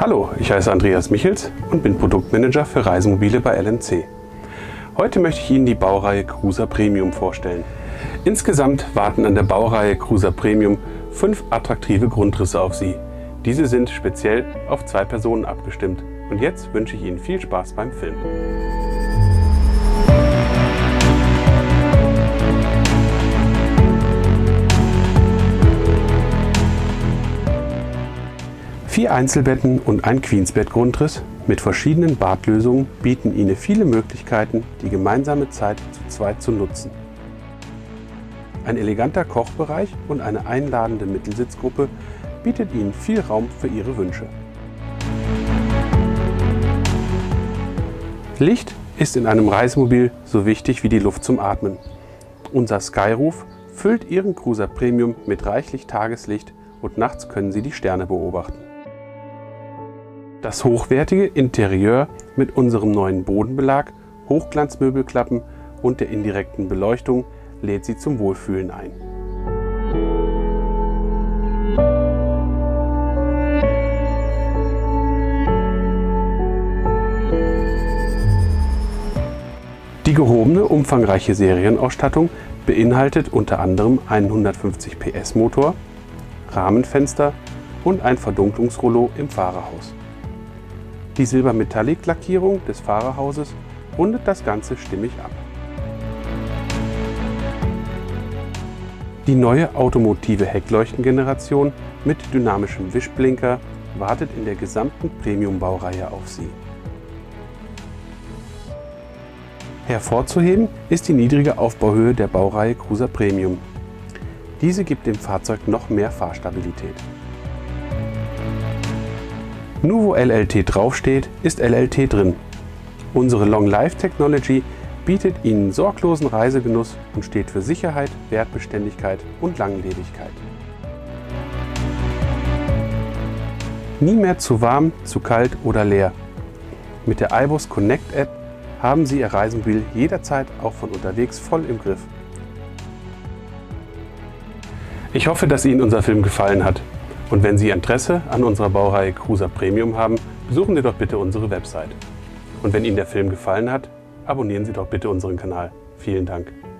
Hallo, ich heiße Andreas Michels und bin Produktmanager für Reisemobile bei LMC. Heute möchte ich Ihnen die Baureihe Cruiser Premium vorstellen. Insgesamt warten an der Baureihe Cruiser Premium 5 attraktive Grundrisse auf Sie. Diese sind speziell auf 2 Personen abgestimmt. Und jetzt wünsche ich Ihnen viel Spaß beim Film. Vier Einzelbetten und ein Queensbett-Grundriss mit verschiedenen Badlösungen bieten Ihnen viele Möglichkeiten, die gemeinsame Zeit zu zweit zu nutzen. Ein eleganter Kochbereich und eine einladende Mittelsitzgruppe bietet Ihnen viel Raum für Ihre Wünsche. Licht ist in einem Reisemobil so wichtig wie die Luft zum Atmen. Unser Skyroof füllt Ihren Cruiser Premium mit reichlich Tageslicht und nachts können Sie die Sterne beobachten. Das hochwertige Interieur mit unserem neuen Bodenbelag, Hochglanzmöbelklappen und der indirekten Beleuchtung lädt Sie zum Wohlfühlen ein. Die gehobene, umfangreiche Serienausstattung beinhaltet unter anderem einen 150 PS Motor, Rahmenfenster und ein Verdunklungsrollo im Fahrerhaus. Die Silber-Metallic-Lackierung des Fahrerhauses rundet das Ganze stimmig ab. Die neue automotive Heckleuchtengeneration mit dynamischem Wischblinker wartet in der gesamten Premium-Baureihe auf Sie. Hervorzuheben ist die niedrige Aufbauhöhe der Baureihe Cruiser Premium. Diese gibt dem Fahrzeug noch mehr Fahrstabilität. Nur wo LLT draufsteht, ist LLT drin. Unsere Long Life Technology bietet Ihnen sorglosen Reisegenuss und steht für Sicherheit, Wertbeständigkeit und Langlebigkeit. Nie mehr zu warm, zu kalt oder leer. Mit der iBus Connect App haben Sie Ihr Reisemobil jederzeit auch von unterwegs voll im Griff. Ich hoffe, dass Ihnen unser Film gefallen hat. Und wenn Sie Interesse an unserer Baureihe Cruiser Premium haben, besuchen Sie doch bitte unsere Website. Und wenn Ihnen der Film gefallen hat, abonnieren Sie doch bitte unseren Kanal. Vielen Dank.